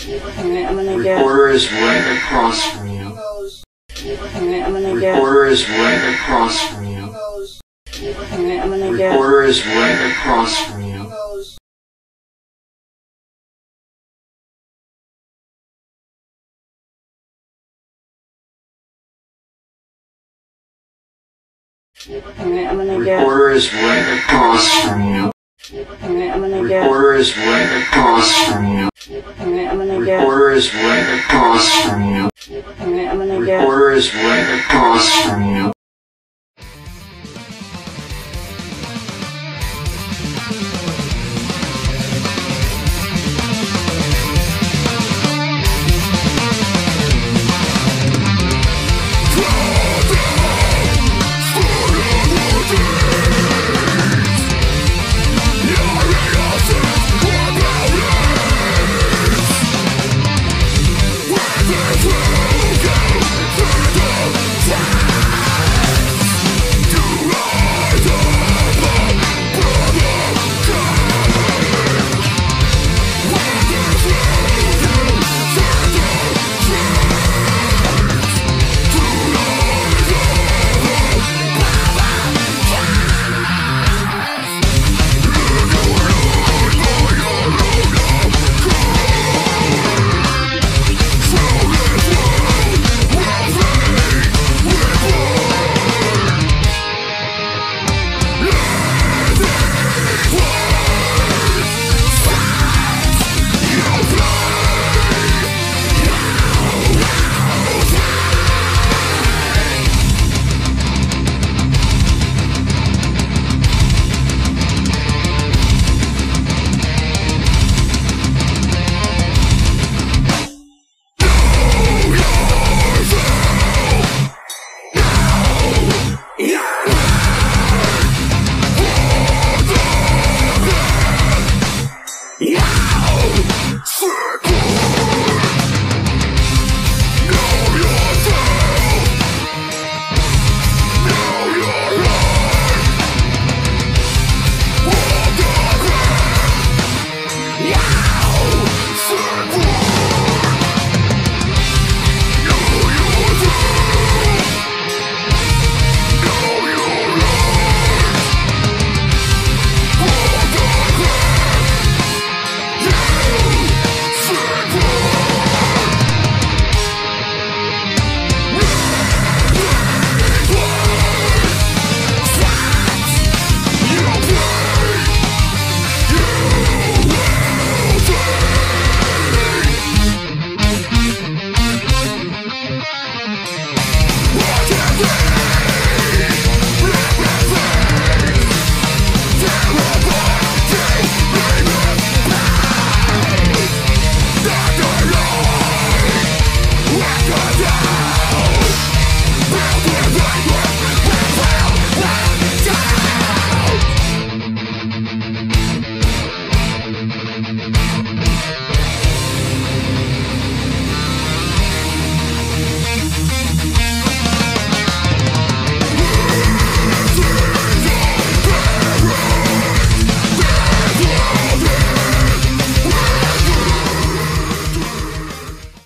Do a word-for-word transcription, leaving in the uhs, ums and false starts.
Alright, I'm gonna get. Recorder is right across from you. Alright, I'm gonna get. Recorder is right across from you. Alright, I'm gonna get. Recorder is right across from you. Alright, I'm gonna get. Recorder is right across from you. Alright, I'm gonna get. Recorder is right across from you. Alright, I'm gonna get. Recorder is right across from you.